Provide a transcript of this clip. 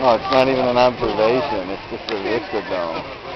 Oh, it's not even an observation. It's just a viscodome.